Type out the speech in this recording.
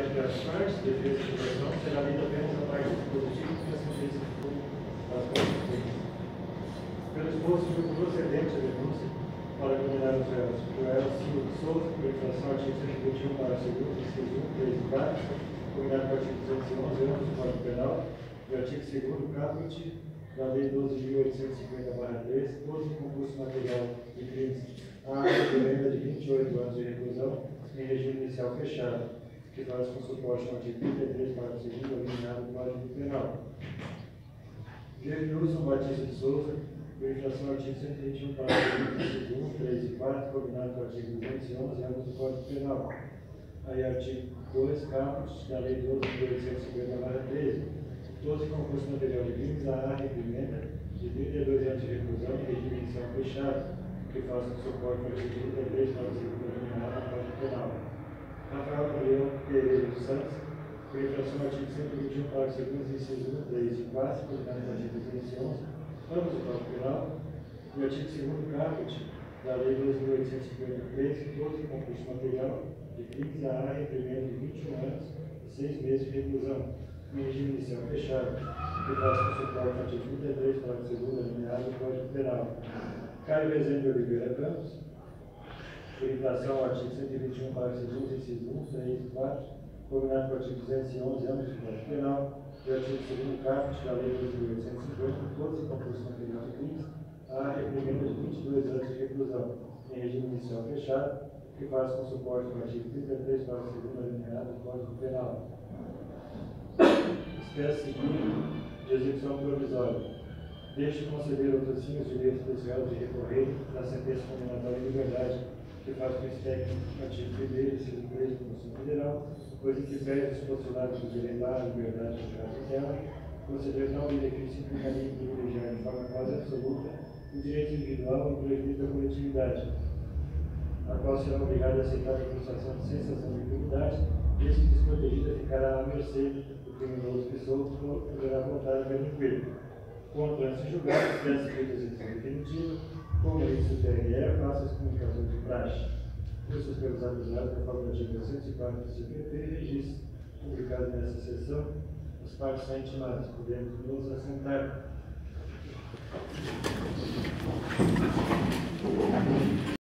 entre as partes, defesa e acusação, será lida apenas a parte dispositiva que a sentença for das consequências. Pelo exposto, foi procedente a denúncia para condenar os réus Joel Silva de Souza, por infração ao artigo 121, parágrafo 2, inciso 1, 3 e 4, combinado com o artigo 211, anos do Código Penal, e o artigo 2º caput da Lei 12.850/13, todos em concurso material de crimes a pena de 28 anos de reclusão em regime inicial fechado, que faz com suporte ao artigo 33, parágrafo 2º, alineado do Código Penal. Wilson Batista de Souza, por infração ao artigo 121, parágrafo 1, 3 e 4, combinado com o artigo 211, ambos do Código Penal. Aí, artigo 2, caput da Lei 12.850/13, todos em concurso material de crimes a arrependimento de 32 anos de reclusão em regime inicial fechado, que faça suporte ao artigo 33, parágrafo 2º, alineado do Código Penal. Rafael Leão Pereira dos Santos, por infração ao artigo 121, parágrafo 2º, inciso 1, 3 e 4, combinado com o artigo 211, ambos do Código Penal, e o artigo 2º caput da Lei 12.853, todos em concurso material de crimes a arrependimento de 21 anos e 6 meses de reclusão, em regime inicial fechado, que faz com suporte ao artigo 33, parágrafo 2º, alineado do Código Penal. Caio Rezende Oliveira Campos, por infração ao artigo 121, parágrafo 2º, inciso 1, 3 e 4, combinado com o artigo 211, ambos do Código Penal, e o artigo 2º caput da Lei 12.850, todos em concurso material de crimes a arrependimento de 22 anos de reclusão, em regime inicial fechado, que faz com suporte ao artigo 33, parágrafo 2º, alineado do Código Penal. Espécie seguinte de execução provisória. Deixe conceder ao Tocinho os direitos dos réus de recorrer da sentença condenatória em liberdade, que faz com respecto ao artigo 1º, inciso 3 da Constituição Federal, pois em que pede os postulados do direito à liberdade de caso dela, conceder tal benefício implicaria em privilegiar de forma quase absoluta o direito individual em prejuízo da coletividade, a qual será obrigada a aceitar a demonstração de sensação de impunidade, desde que desprotegida ficará à mercê do criminoso que solto poderá voltar a delinquir. Contra-se julgado, se tivesse feito a execução definitiva, como isso o TRE, faça as comunicações de praxe. Justos pelos acusados, conforme o artigo 204 do CPP, registro publicado nessa sessão, as partes são intimadas, podemos nos assentar.